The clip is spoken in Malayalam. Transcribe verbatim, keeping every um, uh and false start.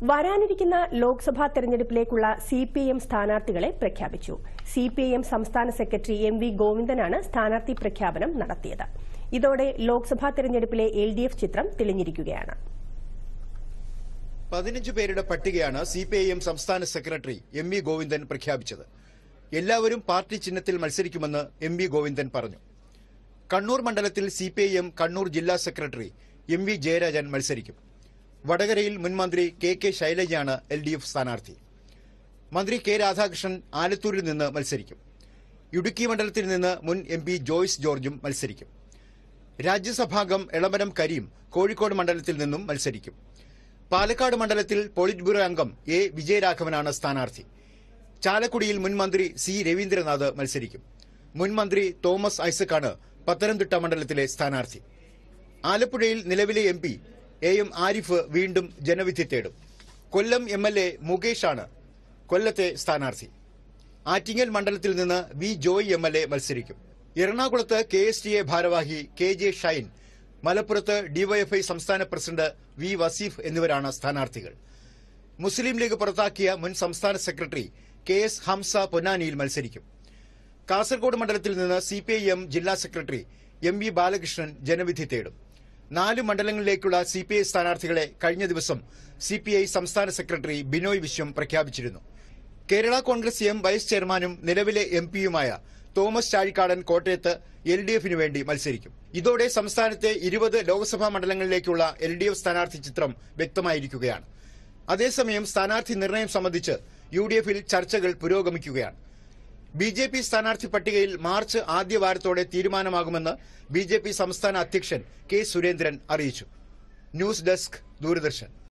വരാനിരിക്കുന്ന ലോക്സഭാ തെരഞ്ഞെടുപ്പിലേക്കുള്ള സി പി ഐ എം സ്ഥാനാർത്ഥികളെ പ്രഖ്യാപിച്ചു. സി പി ഐ എം സംസ്ഥാന സെക്രട്ടറി എം വി ഗോവിന്ദനാണ് സ്ഥാനാർത്ഥി പ്രഖ്യാപനം നടത്തിയത്. ഇതോടെ ലോക്സഭാ തെരഞ്ഞെടുപ്പിലെ എൽ ഡി എഫ് ചിത്രം തെളിഞ്ഞിരിക്കുകയാണ്. പതിനഞ്ച് പേരുടെ പട്ടികയാണ് സി പി ഐ എം സംസ്ഥാന സെക്രട്ടറി എം വി ഗോവിന്ദൻ പ്രഖ്യാപിച്ചത്. എല്ലാവരും പാർട്ടി ചിഹ്നത്തിൽ മത്സരിക്കുമെന്ന് എം വി ഗോവിന്ദൻ പറഞ്ഞു. കണ്ണൂർ മണ്ഡലത്തിൽ C P I M Kannur ജില്ലാ സെക്രട്ടറി എം വി ജയരാജൻ മത്സരിക്കും. വടകരയിൽ മുൻമന്ത്രി കെ കെ ശൈലജയാണ് എൽ ഡി എഫ് സ്ഥാനാർത്ഥി. മന്ത്രി കെ രാധാകൃഷ്ണൻ ആലത്തൂരിൽ നിന്ന് മത്സരിക്കും. ഇടുക്കി മണ്ഡലത്തിൽ നിന്ന് മുൻ എം പി ജോയ്സ് ജോർജും മത്സരിക്കും. രാജ്യസഭാംഗം എളമരം കരീം കോഴിക്കോട് മണ്ഡലത്തിൽ നിന്നും മത്സരിക്കും. പാലക്കാട് മണ്ഡലത്തിൽ പോളിറ്റ് ബ്യൂറോ അംഗം എ വിജയരാഘവനാണ് സ്ഥാനാർത്ഥി. ചാലക്കുടിയിൽ മുൻമന്ത്രി സി രവീന്ദ്രനാഥ് മത്സരിക്കും. മുൻമന്ത്രി തോമസ് ഐസക്കാണ് പത്തനംതിട്ട മണ്ഡലത്തിലെ സ്ഥാനാർത്ഥി. ആലപ്പുഴയിൽ നിലവിലെ M P A M Arif വീണ്ടും ജനവിധി തേടും. കൊല്ലം എം എൽ എ മുകേഷാണ് കൊല്ലത്തെ സ്ഥാനാർത്ഥി. ആറ്റിങ്ങൽ മണ്ഡലത്തിൽ നിന്ന് V Joy M L A മത്സരിക്കും. എറണാകുളത്ത് കെ എസ് ടി എ ഭാരവാഹി കെ ജെ ഷൈൻ, മലപ്പുറത്ത് ഡിവൈഎഫ്ഐ സംസ്ഥാന പ്രസിഡന്റ് വി വസീഫ് എന്നിവരാണ് സ്ഥാനാർത്ഥികൾ. മുസ്ലിം ലീഗ് പുറത്താക്കിയ മുൻ സംസ്ഥാന സെക്രട്ടറി കെ എസ് ഹംസ പൊന്നാനിയിൽ മത്സരിക്കും. കാസർഗോഡ് മണ്ഡലത്തിൽ നിന്ന് സി പി ഐ എം ജില്ലാ സെക്രട്ടറി എം വി ബാലകൃഷ്ണൻ ജനവിധി തേടും. നാല് മണ്ഡലങ്ങളിലേക്കുള്ള സി പി ഐ സ്ഥാനാർത്ഥികളെ കഴിഞ്ഞ ദിവസം സി പി ഐ സംസ്ഥാന സെക്രട്ടറി ബിനോയ് വിശ്വം പ്രഖ്യാപിച്ചിരുന്നു. കേരള കോൺഗ്രസ് എം വൈസ് ചെയർമാനും നിലവിലെ എം പിയുമായ തോമസ് ചാഴിക്കാടൻ കോട്ടയത്ത് എൽ ഡി എഫിനു വേണ്ടി മത്സരിക്കും. ഇതോടെ സംസ്ഥാനത്തെ ഇരുപത് ലോക്സഭാ മണ്ഡലങ്ങളിലേക്കുള്ള എൽ ഡി എഫ് സ്ഥാനാർത്ഥി ചിത്രം വ്യക്തമായിരിക്കുകയാണ്. അതേസമയം സ്ഥാനാർത്ഥി നിർണയം സംബന്ധിച്ച് യു ഡി എഫിൽ ചർച്ചകൾ പുരോഗമിക്കുകയാണ്. ബി ജെ പി സ്ഥാനാർത്ഥി പട്ടികയിൽ മാർച്ച് ആദ്യവാരത്തോടെ തീരുമാനമാകുമെന്ന് ബി ജെ പി സംസ്ഥാന അധ്യക്ഷൻ കെ സുരേന്ദ്രൻ അറിയിച്ചു. News desk, Doordarshan.